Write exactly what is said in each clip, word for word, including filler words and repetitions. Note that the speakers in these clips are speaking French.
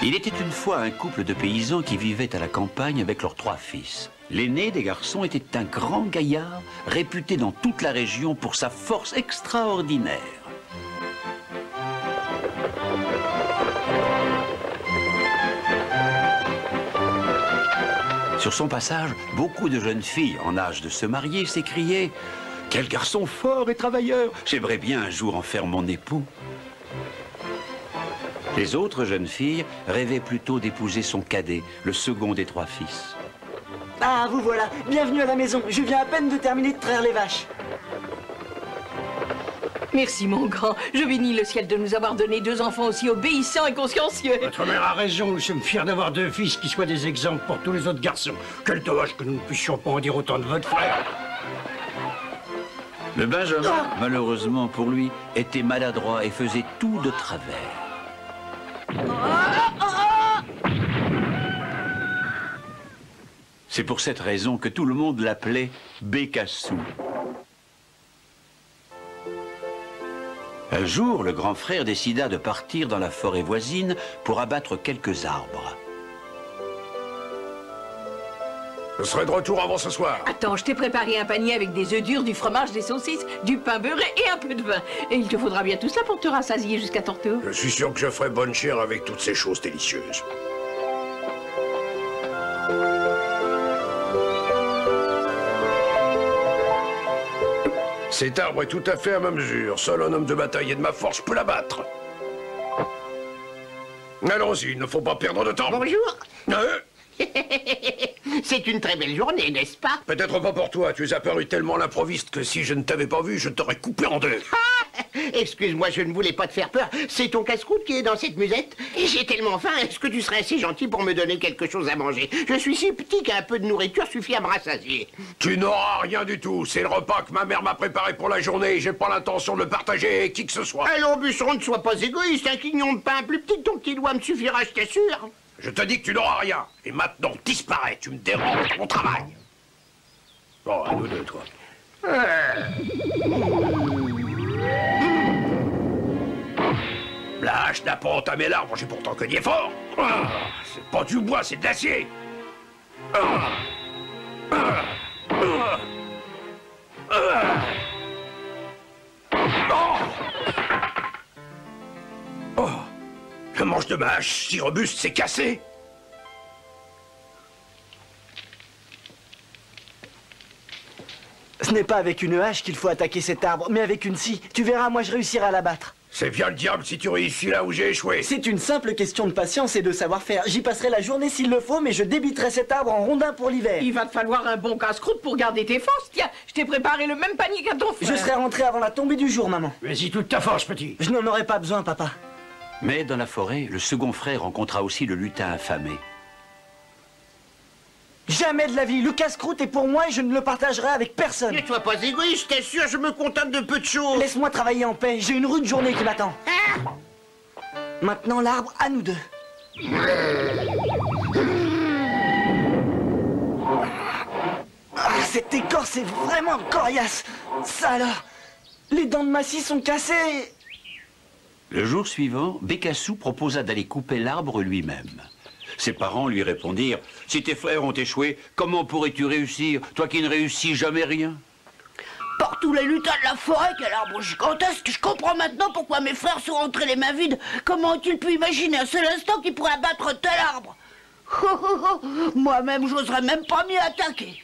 Il était une fois un couple de paysans qui vivaient à la campagne avec leurs trois fils. L'aîné des garçons était un grand gaillard, réputé dans toute la région pour sa force extraordinaire. Sur son passage, beaucoup de jeunes filles en âge de se marier s'écriaient « Quel garçon fort et travailleur! J'aimerais bien un jour en faire mon époux !» Les autres jeunes filles rêvaient plutôt d'épouser son cadet, le second des trois fils. Ah, vous voilà. Bienvenue à la maison. Je viens à peine de terminer de traire les vaches. Merci, mon grand. Je bénis le ciel de nous avoir donné deux enfants aussi obéissants et consciencieux. Votre mère a raison. Nous sommes fiers d'avoir deux fils qui soient des exemples pour tous les autres garçons. Quel dommage que nous ne puissions pas en dire autant de votre frère. Le Benjamin, ah. malheureusement pour lui, était maladroit et faisait tout de travers. C'est pour cette raison que tout le monde l'appelait Bécassou. Un jour, le grand frère décida de partir dans la forêt voisine pour abattre quelques arbres. Je serai de retour avant ce soir. Attends, je t'ai préparé un panier avec des œufs durs, du fromage, des saucisses, du pain beurré et un peu de vin. Et il te faudra bien tout cela pour te rassasier jusqu'à ton retour. Je suis sûr que je ferai bonne chère avec toutes ces choses délicieuses. Cet arbre est tout à fait à ma mesure. Seul un homme de bataille et de ma force peut l'abattre. Allons-y, il ne faut pas perdre de temps. Bonjour. Euh C'est une très belle journée, n'est-ce pas? Peut-être pas pour toi. Tu es apparu tellement à l'improviste que si je ne t'avais pas vu, je t'aurais coupé en deux. Excuse-moi, je ne voulais pas te faire peur. C'est ton casse-croûte qui est dans cette musette. J'ai tellement faim. Est-ce que tu serais assez gentil pour me donner quelque chose à manger? Je suis si petit qu'un peu de nourriture suffit à me rassasier. Tu n'auras rien du tout. C'est le repas que ma mère m'a préparé pour la journée et j'ai pas l'intention de le partager avec qui que ce soit. Allons, bûcheron, ne sois pas égoïste. Un quignon de pain plus petit que ton petit doigt me suffira, je t'assure. Je te dis que tu n'auras rien. Et maintenant, disparais. Tu me déranges mon travail. Bon, à nous deux, toi. La hache n'a pas entamé l'arbre, j'ai pourtant cogné fort. Ah, c'est pas du bois, c'est de l'acier. Ah, ah, ah, ah. Oh. Oh. Le manche de ma hache, si robuste, c'est cassé. Ce n'est pas avec une hache qu'il faut attaquer cet arbre, mais avec une scie. Tu verras, moi je réussirai à l'abattre. C'est bien le diable si tu réussis là où j'ai échoué. C'est une simple question de patience et de savoir-faire. J'y passerai la journée s'il le faut, mais je débiterai cet arbre en rondins pour l'hiver. Il va te falloir un bon casse-croûte pour garder tes forces. Tiens, je t'ai préparé le même panier qu'à ton frère. Je serai rentré avant la tombée du jour, maman. Vas-y, toute ta force, petit. Je n'en aurai pas besoin, papa. Mais dans la forêt, le second frère rencontra aussi le lutin affamé. Jamais de la vie. Le casse-croûte est pour moi et je ne le partagerai avec personne. Ne sois pas égoïste, t'es sûr, je me contente de peu de choses. Laisse-moi travailler en paix. J'ai une rude journée qui m'attend. Ah. Maintenant, l'arbre, à nous deux. Ah, cette écorce est vraiment coriace. Ça alors, les dents de ma scie sont cassées. Le jour suivant, Bécassou proposa d'aller couper l'arbre lui-même. Ses parents lui répondirent « Si tes frères ont échoué, comment pourrais-tu réussir, toi qui ne réussis jamais rien ?» Par tous les lutins de la forêt, quel arbre gigantesque! Je comprends maintenant pourquoi mes frères sont rentrés les mains vides. Comment ont-ils pu imaginer un seul instant qu'ils pourraient abattre tel arbre? Moi-même, j'oserais même pas m'y attaquer.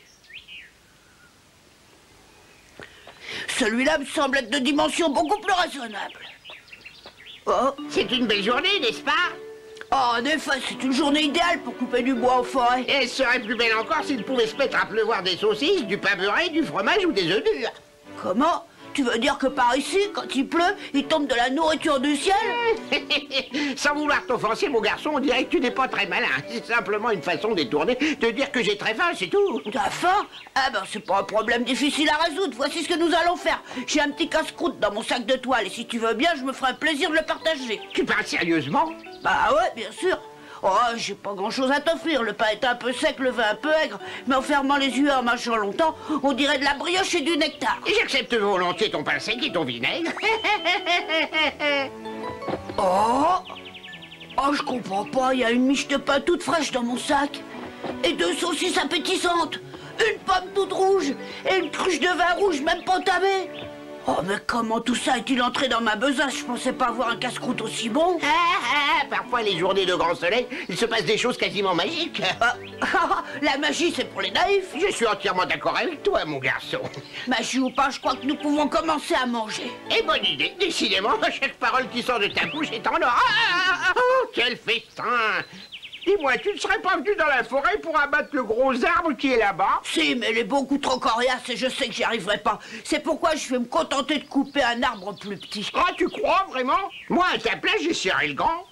Celui-là me semble être de dimension beaucoup plus raisonnable. Oh, c'est une belle journée, n'est-ce pas? Oh, en effet, c'est une journée idéale pour couper du bois en forêt. Et elle serait plus belle encore s'il pouvait se mettre à pleuvoir des saucisses, du pain beurré, du fromage ou des œufs durs. Comment? Tu veux dire que par ici, quand il pleut, il tombe de la nourriture du ciel? Sans vouloir t'offenser, mon garçon, on dirait que tu n'es pas très malin. C'est simplement une façon détournée de dire que j'ai très faim, c'est tout. T'as faim? Ah ben, c'est pas un problème difficile à résoudre. Voici ce que nous allons faire. J'ai un petit casse-croûte dans mon sac de toile et si tu veux bien, je me ferai un plaisir de le partager. Tu parles sérieusement? Bah ouais, bien sûr. Oh, j'ai pas grand-chose à t'offrir. Le pain est un peu sec, le vin un peu aigre. Mais en fermant les yeux et en marchant longtemps, on dirait de la brioche et du nectar. J'accepte volontiers ton pain sec et ton vinaigre. Oh! Oh, Oh, je comprends pas, il y a une miche de pain toute fraîche dans mon sac. Et deux saucisses appétissantes. Une pomme toute rouge. Et une cruche de vin rouge, même pas entamée. Oh, mais comment tout ça est-il entré dans ma besace? Je pensais pas avoir un casse-croûte aussi bon. Ah, ah, parfois, les journées de grand soleil, il se passe des choses quasiment magiques. Ah, ah, la magie, c'est pour les naïfs. Je suis entièrement d'accord avec toi, mon garçon. Magie ou pas, je crois que nous pouvons commencer à manger. Et bonne idée, décidément, chaque parole qui sort de ta bouche est en or. Ah, ah, ah, oh, quel festin! Dis-moi, tu ne serais pas venu dans la forêt pour abattre le gros arbre qui est là-bas? Si, mais elle est beaucoup trop coriace et je sais que j'y arriverai pas. C'est pourquoi je vais me contenter de couper un arbre plus petit. Ah, tu crois vraiment? Moi, à ta place, j'ai serré le grand.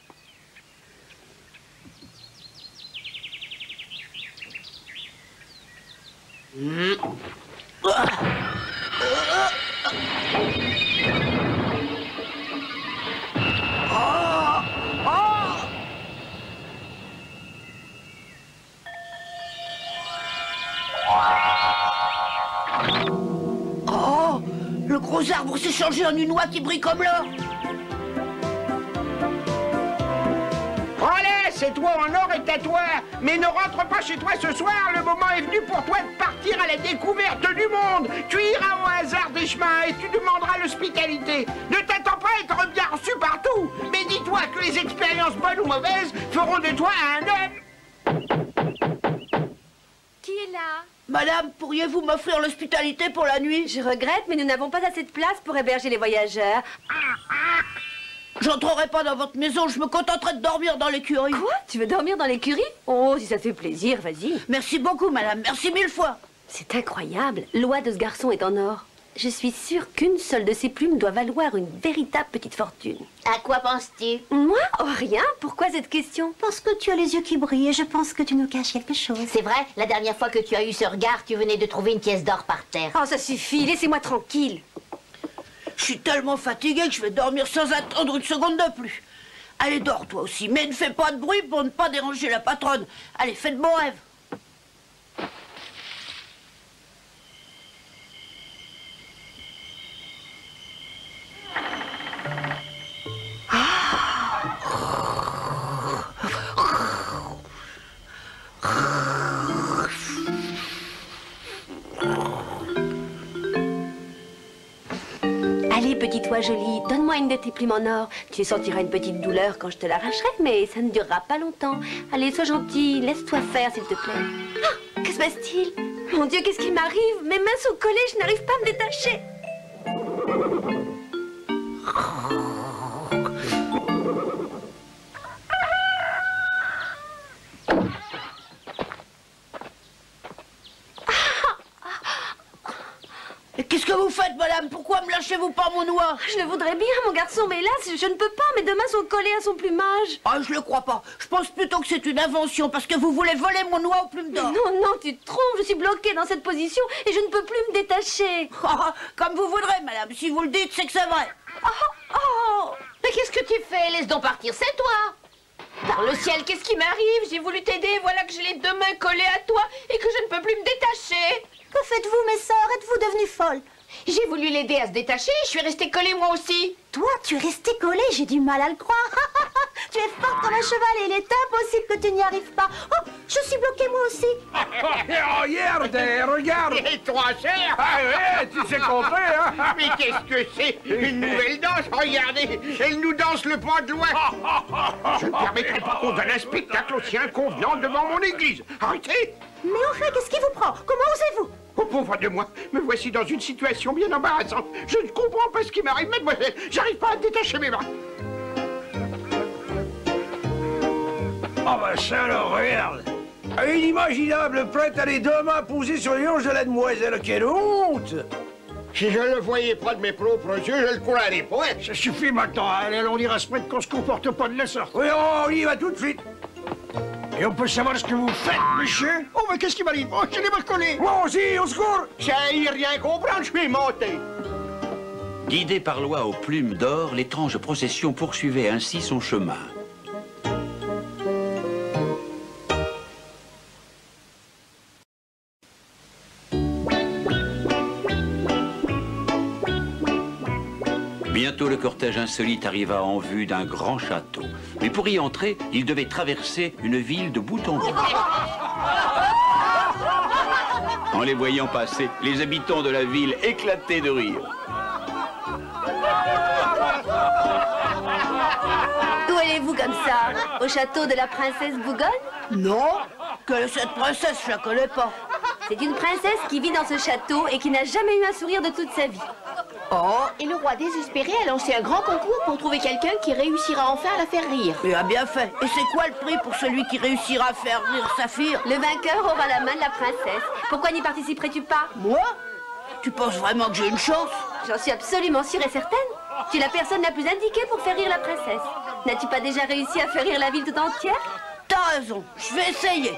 Mmh. Ah. Ah. Oh, le gros arbre s'est changé en une oie qui brille comme l'or. Allez, c'est toi en or et à toi. Mais ne rentre pas chez toi ce soir. Le moment est venu pour toi de partir à la découverte du monde. Tu iras au hasard des chemins et tu demanderas l'hospitalité. Ne t'attends pas à être bien reçu partout. Mais dis-toi que les expériences bonnes ou mauvaises feront de toi un homme. Qui est là? Madame, pourriez-vous m'offrir l'hospitalité pour la nuit? Je regrette, mais nous n'avons pas assez de place pour héberger les voyageurs. J'entrerai pas dans votre maison, je me contenterai de dormir dans l'écurie. Quoi? Tu veux dormir dans l'écurie? Oh, si ça te fait plaisir, vas-y. Merci beaucoup, madame, merci mille fois. C'est incroyable, l'oie de ce garçon est en or. Je suis sûre qu'une seule de ces plumes doit valoir une véritable petite fortune. À quoi penses-tu? Moi? Oh, rien. Pourquoi cette question? Parce que tu as les yeux qui brillent et je pense que tu nous caches quelque chose. C'est vrai, la dernière fois que tu as eu ce regard, tu venais de trouver une pièce d'or par terre. Oh, ça suffit, laissez-moi tranquille. Je suis tellement fatiguée que je vais dormir sans attendre une seconde de plus. Allez, dors toi aussi, mais ne fais pas de bruit pour ne pas déranger la patronne. Allez, fais de bons rêves. Allez, petite oie jolie, donne-moi une de tes plumes en or. Tu sentiras une petite douleur quand je te l'arracherai, mais ça ne durera pas longtemps. Allez, sois gentil, laisse-toi faire, s'il te plaît. Ah, que se passe-t-il? Mon Dieu, qu'est-ce qui m'arrive? Mes mains sont collées, je n'arrive pas à me détacher. Qu'est-ce que vous faites, madame? Pourquoi me lâchez-vous pas mon oie? Je le voudrais bien, mon garçon, mais hélas, je ne peux pas. Mes deux mains sont collées à son plumage. Ah, je le crois pas. Je pense plutôt que c'est une invention, parce que vous voulez voler mon oie aux plumes d'or. Non, non, tu te trompes. Je suis bloquée dans cette position et je ne peux plus me détacher. Ah, comme vous voudrez, madame. Si vous le dites, c'est que c'est vrai. Oh, oh. Mais qu'est-ce que tu fais? Laisse donc partir, c'est toi. Par le ciel, qu'est-ce qui m'arrive? J'ai voulu t'aider, voilà que j'ai les deux mains collées à toi et que je ne peux plus me détacher. Que faites-vous, mes sœurs? Êtes-vous devenues folles? J'ai voulu l'aider à se détacher, je suis restée collée moi aussi. Toi, tu es restée collée, j'ai du mal à le croire. Tu es forte comme un cheval et il est impossible que tu n'y arrives pas. Oh, je suis bloquée moi aussi. Oh, regarde, regarde. Et trois sœurs. Ah ouais, tu sais compter, hein? Mais qu'est-ce que c'est? Une nouvelle danse? Regardez, elle nous danse le pas de loin. Je ne permettrai pas qu'on donne un spectacle aussi inconvenant devant mon église. Arrêtez. Mais enfin, qu'est-ce qui vous prend? Comment osez-vous? Oh, pauvre de moi, me voici dans une situation bien embarrassante. Je ne comprends pas ce qui m'arrive, mademoiselle. J'arrive pas à détacher mes bras. Oh, bah ça, alors, regarde. Une inimaginable prête à les deux mains posées sur les hanches de la demoiselle. Quelle honte! Si je le voyais pas de mes propres yeux, je le croirais pas. Ça suffit maintenant. Allez, on ira se mettre qu'on se comporte pas de la sorte. Oui, on y va tout de suite. Et on peut savoir ce que vous faites, monsieur? Oh, mais qu'est-ce qui m'arrive? Oh, je l'ai mal collé. Moi aussi, au secours! Ça y rien comprendre, je suis monté. Guidé par l'oie aux plumes d'or, l'étrange procession poursuivait ainsi son chemin. Bientôt le cortège insolite arriva en vue d'un grand château. Mais pour y entrer, il devait traverser une ville de bout en bout. En les voyant passer, les habitants de la ville éclataient de rire. Où allez-vous comme ça? Au château de la princesse Bougonne? Non, que cette princesse, je la connais pas. C'est une princesse qui vit dans ce château et qui n'a jamais eu un sourire de toute sa vie. Oh, et le roi désespéré a lancé un grand concours pour trouver quelqu'un qui réussira enfin à la faire rire. Il a bien fait. Et c'est quoi le prix pour celui qui réussira à faire rire Saphir? Le vainqueur aura la main de la princesse. Pourquoi n'y participerais-tu pas? Moi? Tu penses vraiment que j'ai une chance? J'en suis absolument sûre et certaine. Tu es la personne la plus indiquée pour faire rire la princesse. N'as-tu pas déjà réussi à faire rire la ville tout entière? T'as raison, je vais essayer.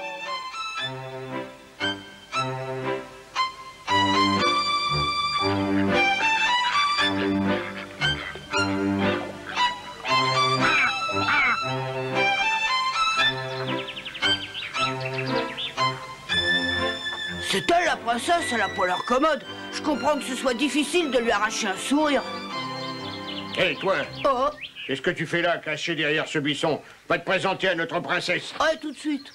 C'est elle, la princesse, elle a pas l'air commode. Je comprends que ce soit difficile de lui arracher un sourire. Hé, hey, toi, Oh, qu'est-ce que tu fais là, caché derrière ce buisson? Va te présenter à notre princesse. ouais, tout de suite.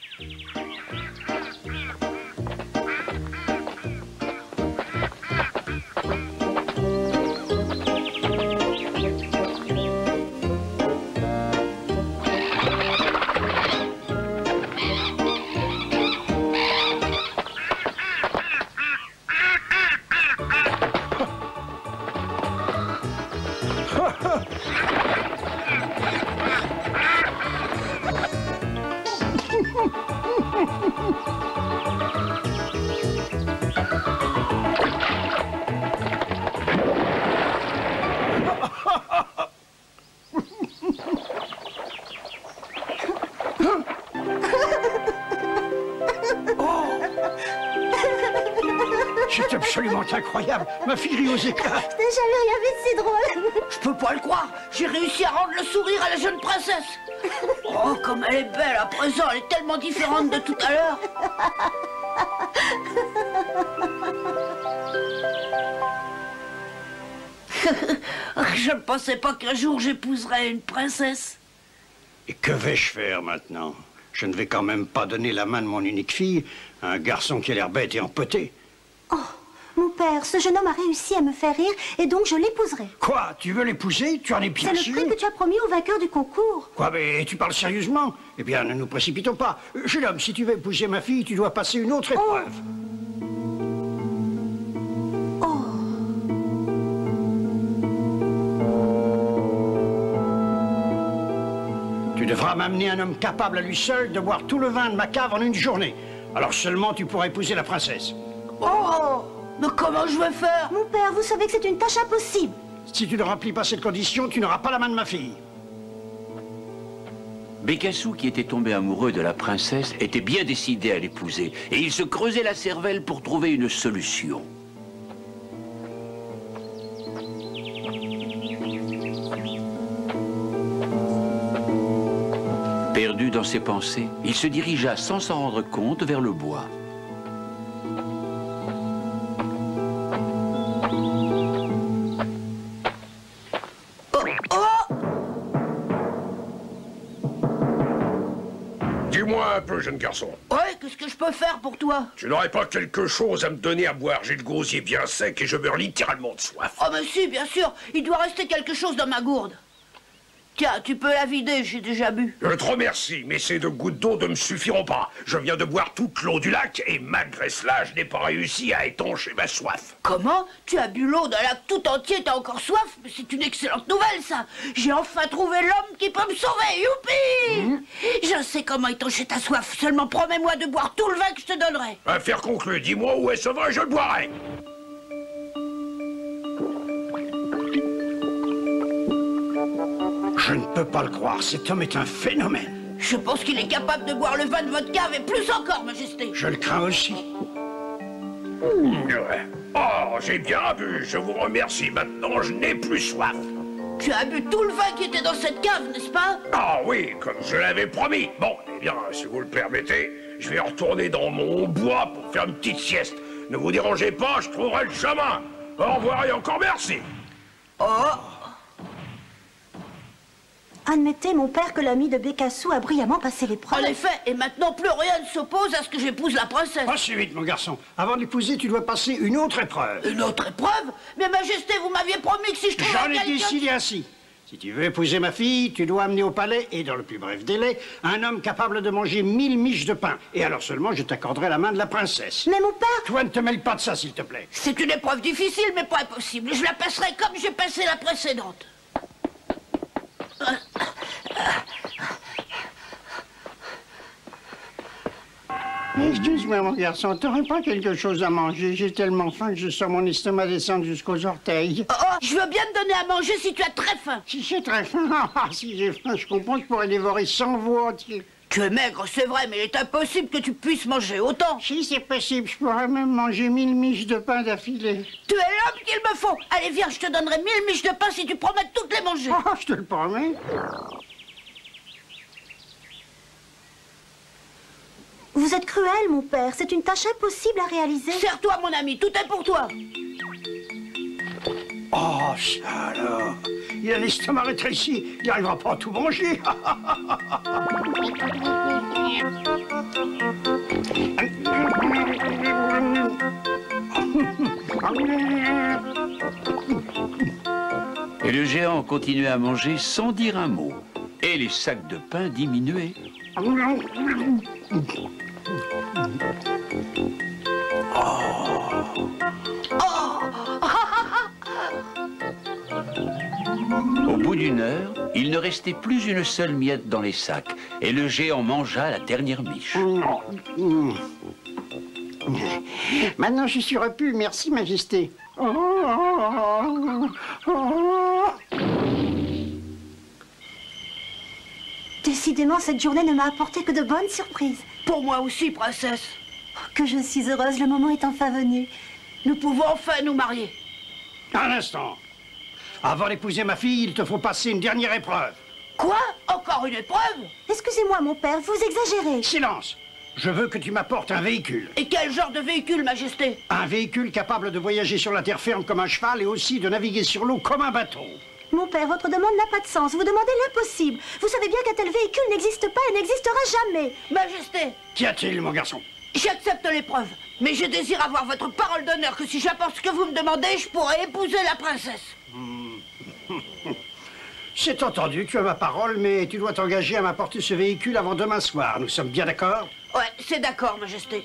C'est absolument incroyable. Ma fille rit aux éclats. Je n'ai jamais rien vu de si drôle. Je peux pas le croire. J'ai réussi à rendre le sourire à la jeune princesse. Oh, comme elle est belle à présent. Elle est tellement différente de tout à l'heure. Je ne pensais pas qu'un jour j'épouserais une princesse. Et que vais-je faire maintenant? Je ne vais quand même pas donner la main de mon unique fille à un garçon qui a l'air bête et empoté. Oh, mon père, ce jeune homme a réussi à me faire rire et donc je l'épouserai. Quoi? Tu veux l'épouser? Tu en es bien C'est le sûr? prix que tu as promis au vainqueur du concours. Quoi, mais tu parles sérieusement? Eh bien, ne nous précipitons pas. Euh, Jeune homme, si tu veux épouser ma fille, tu dois passer une autre épreuve. Tu devras m'amener un homme capable à lui seul de boire tout le vin de ma cave en une journée. Alors seulement tu pourras épouser la princesse. Oh, mais comment je vais faire? Mon père, vous savez que c'est une tâche impossible. Si tu ne remplis pas cette condition, tu n'auras pas la main de ma fille. Bécassou, qui était tombé amoureux de la princesse, était bien décidé à l'épouser. Et il se creusait la cervelle pour trouver une solution. Perdu dans ses pensées, il se dirigea sans s'en rendre compte vers le bois. Oh, oh! Dis-moi un peu, jeune garçon. Ouais, qu'est-ce que je peux faire pour toi? Tu n'aurais pas quelque chose à me donner à boire? J'ai le gosier bien sec et je meurs littéralement de soif. Oh, mais si, bien sûr. Il doit rester quelque chose dans ma gourde. Tiens, tu peux la vider, j'ai déjà bu. Je te remercie, mais ces deux gouttes d'eau ne me suffiront pas. Je viens de boire toute l'eau du lac et malgré cela, je n'ai pas réussi à étancher ma soif. Comment? Tu as bu l'eau d'un lac tout entier, t'as encore soif? Mais c'est une excellente nouvelle, ça. J'ai enfin trouvé l'homme qui peut me sauver, youpi! Mmh. Je sais comment étancher ta soif. Seulement promets-moi de boire tout le vin que je te donnerai. Affaire conclue, dis-moi où est ce vin, je le boirai. Je ne peux pas le croire, cet homme est un phénomène. Je pense qu'il est capable de boire le vin de votre cave et plus encore, Majesté. Je le crains aussi. Mmh. Oh, j'ai bien bu, je vous remercie. Maintenant, je n'ai plus soif. Tu as bu tout le vin qui était dans cette cave, n'est-ce pas? Ah oui, comme je l'avais promis. Bon, eh bien, si vous le permettez, je vais retourner dans mon bois pour faire une petite sieste. Ne vous dérangez pas, je trouverai le chemin. Au revoir et encore merci. Oh, Admettez, mon père, que l'ami de Bécassou a brillamment passé l'épreuve. En effet, et maintenant plus rien ne s'oppose à ce que j'épouse la princesse. Pas si vite, mon garçon. Avant d'épouser, tu dois passer une autre épreuve. Une autre épreuve? Mais Majesté, vous m'aviez promis que si je trouvais J'en ai quelqu'un... décidé ainsi. Si tu veux épouser ma fille, tu dois amener au palais, et dans le plus bref délai, un homme capable de manger mille miches de pain. Et alors seulement, je t'accorderai la main de la princesse. Mais mon père... Toi, ne te mêle pas de ça, s'il te plaît. C'est une épreuve difficile, mais pas impossible. Je la passerai comme j'ai passé la précédente. Excuse-moi, mon garçon, t'aurais pas quelque chose à manger? J'ai tellement faim que je sens mon estomac descendre jusqu'aux orteils. Oh, oh, je veux bien te donner à manger si tu as très faim. Si j'ai très faim, ah, si j'ai faim, je comprends que je pourrais dévorer cent veaux entiers. Tu es maigre, c'est vrai, mais il est impossible que tu puisses manger autant. Si c'est possible, je pourrais même manger mille miches de pain d'affilée. Tu es l'homme qu'il me faut. Allez, viens, je te donnerai mille miches de pain si tu promets de toutes les manger. Oh, je te le promets. Vous êtes cruel, mon père. C'est une tâche impossible à réaliser. Serre-toi, mon ami, tout est pour toi. Oh, ça alors. Il a l'estomac rétréci. Il n'arrivera pas à tout manger. Et le géant continuait à manger sans dire un mot. Et les sacs de pain diminuaient. Au bout d'une heure, il ne restait plus une seule miette dans les sacs, et le géant mangea la dernière miche. Maintenant, je suis repu. Merci, Majesté. Oh, oh, oh, oh. Décidément, cette journée ne m'a apporté que de bonnes surprises. Pour moi aussi, princesse. Oh, que je suis heureuse, le moment est enfin venu. Nous pouvons enfin nous marier. Un instant. Avant d'épouser ma fille, il te faut passer une dernière épreuve. Quoi? Encore une épreuve? Excusez-moi, mon père, vous exagérez. Silence. Je veux que tu m'apportes un véhicule. Et quel genre de véhicule, Majesté? Un véhicule capable de voyager sur la terre ferme comme un cheval et aussi de naviguer sur l'eau comme un bateau. Mon père, votre demande n'a pas de sens. Vous demandez l'impossible. Vous savez bien qu'un tel véhicule n'existe pas et n'existera jamais. Majesté! Qu'y a-t-il, mon garçon? J'accepte l'épreuve, mais je désire avoir votre parole d'honneur que si j'apporte ce que vous me demandez, je pourrai épouser la princesse. C'est entendu, tu as ma parole, mais tu dois t'engager à m'apporter ce véhicule avant demain soir. Nous sommes bien d'accord? Ouais, c'est d'accord, Majesté.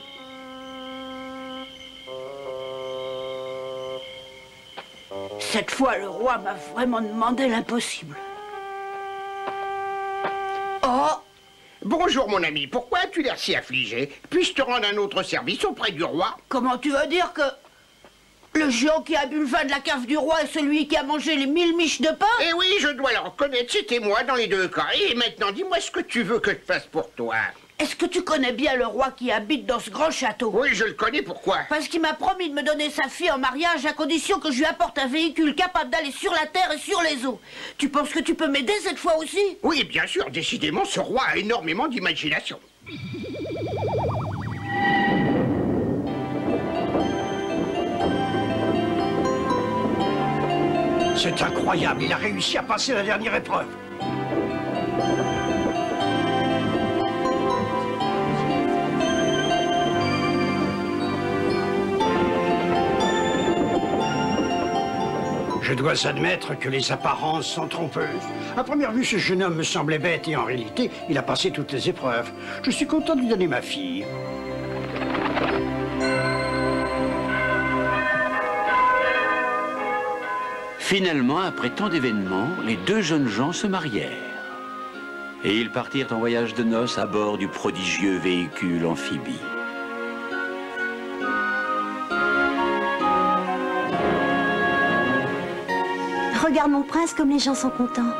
Cette fois, le roi m'a vraiment demandé l'impossible. Oh! Bonjour, mon ami. Pourquoi as-tu l'air si affligé? Puis-je te rendre un autre service auprès du roi? Comment tu veux dire que... le géant qui a bu le vin de la cave du roi est celui qui a mangé les mille miches de pain? Eh oui, je dois le reconnaître, c'était moi dans les deux cas. Et maintenant, dis-moi ce que tu veux que je fasse pour toi. Est-ce que tu connais bien le roi qui habite dans ce grand château? Oui, je le connais, pourquoi? Parce qu'il m'a promis de me donner sa fille en mariage à condition que je lui apporte un véhicule capable d'aller sur la terre et sur les eaux. Tu penses que tu peux m'aider cette fois aussi? Oui, bien sûr, décidément, ce roi a énormément d'imagination. C'est incroyable, il a réussi à passer la dernière épreuve. Je dois admettre que les apparences sont trompeuses. À première vue, ce jeune homme me semblait bête et en réalité, il a passé toutes les épreuves. Je suis content de lui donner ma fille. Finalement, après tant d'événements, les deux jeunes gens se marièrent. Et ils partirent en voyage de noces à bord du prodigieux véhicule amphibie. Regarde mon prince comme les gens sont contents.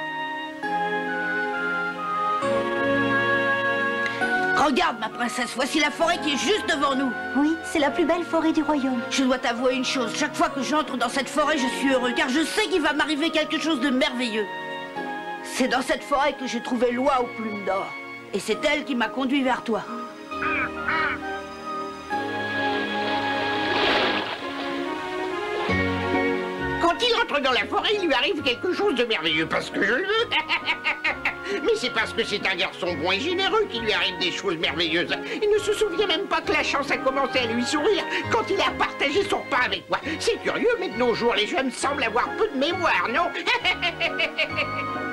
Regarde, ma princesse, voici la forêt qui est juste devant nous. Oui, c'est la plus belle forêt du royaume. Je dois t'avouer une chose, chaque fois que j'entre dans cette forêt, je suis heureux, car je sais qu'il va m'arriver quelque chose de merveilleux. C'est dans cette forêt que j'ai trouvé l'oie aux plumes d'or. Et c'est elle qui m'a conduit vers toi. Quand il entre dans la forêt, il lui arrive quelque chose de merveilleux, parce que je le veux. Mais c'est parce que c'est un garçon bon et généreux qu'il lui arrive des choses merveilleuses. Il ne se souvient même pas que la chance a commencé à lui sourire quand il a partagé son pain avec moi. C'est curieux, mais de nos jours, les jeunes semblent avoir peu de mémoire, non?